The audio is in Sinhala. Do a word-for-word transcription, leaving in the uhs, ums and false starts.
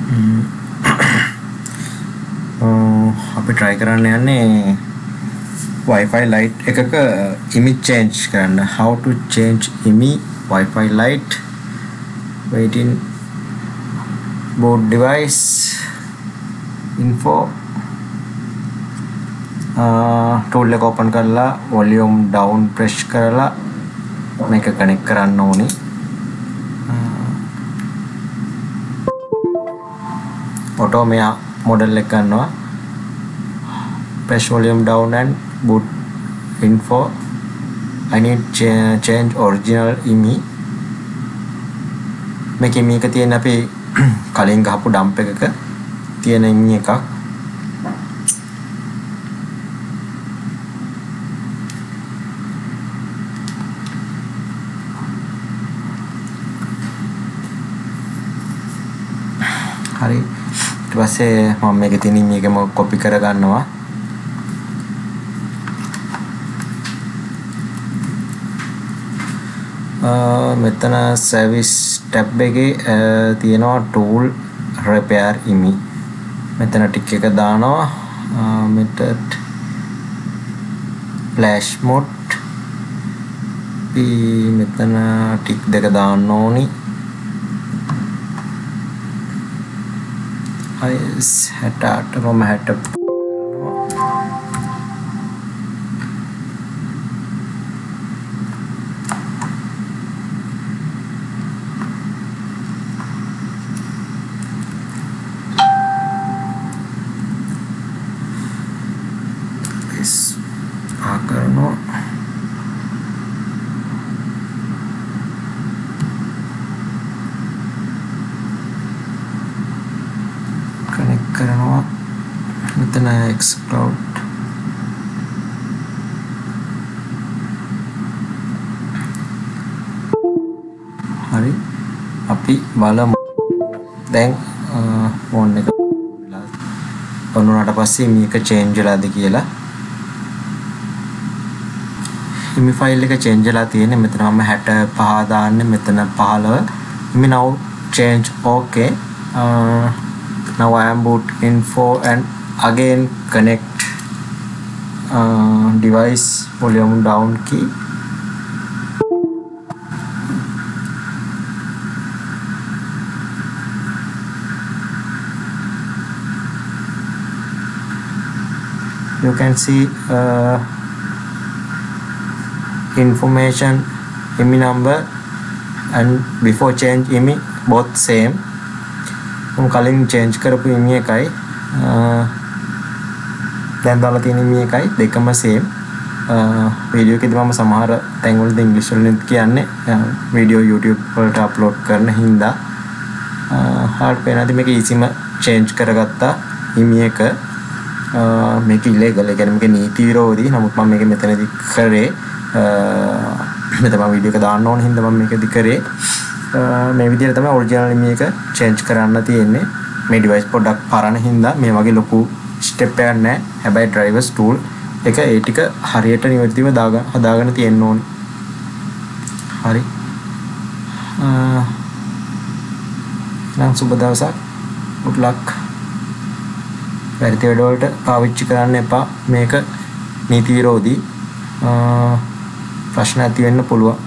අපි try කරන්න යන්නේ Wi-Fi lite එකක image change කරන්න. How to change imei Wi-Fi lite waiting boot device info tool එක open කරලා volume down press කරලා මේක connect කරන්න ඕනි. auto මෙයා model එක ගන්නවා. press volume down and boot info. I need ch change original imei. මේක imei එක තියෙන අපි කලින් ගහපු dump එකක තියෙන imei එකක්. හරි ඊට පස්සේ මම මේකේ තියෙන imei එකම copy කර ගන්නවා. මෙතන service tab එකේ තියෙනවා tool repair imei. මෙතන tick එක දානවා. method flash mode අපි මෙතන tick දෙක දාන්න ඕනි. is හැටට මම හැට આ કરનો connect කරනවා මෙතන xcloud හරි අපි බලමු දැන් ෆෝන් එක ඔන්නාට පස්සේ මේක change වෙලාද කියලා. imei file එක change වෙලා තියෙන්නේ. මෙතන මම හැට පහ දාන්නේ මෙතන පහළව. imei now change okay. uh, now I am boot info and again connect uh, device volume down key. You can see uh, information imei number and before change imei both same. මම කලින් change කරපු imei එකයි දැන් දාලා තියෙන imei එකයි දෙකම same. වීඩියෝ එකේදී මම සමහර තැන් වලදී ඉංග්‍රීසි වලින් කියන්නේ වීඩියෝ YouTube වලට අප්ලෝඩ් කරන හින්දා හાર્ඩ් පේනදී මේක easyම change කරගත්තා imei එක. මේක illegal ඒ කියන්නේ මේක නීති විරෝධී. නමුත් මම මේක මෙතනදී කරේ මෙතන මම වීඩියෝ එක දාන්න ඕන හින්දා මම මේකදී කරේ. මේ විදිහට තමයි ඔරිජිනල් imei එක change කරන්න තියෙන්නේ. මේ device පොඩ්ඩක් පරණ හින්දා මේ වගේ ලොකු step එකක් නැහැ. හැබැයි drivers tool එක ඒ ටික හරියට නිවැරදිව දාගන්න හදාගෙන තියෙන්න ඕනේ. හරි. නම් සුබ දවසක්. good luck. වැඩි වැඩ වලට පාවිච්චි කරන්න එපා. මේක නීති විරෝධී. ප්‍රශ්න ඇති වෙන්න පුළුවන්.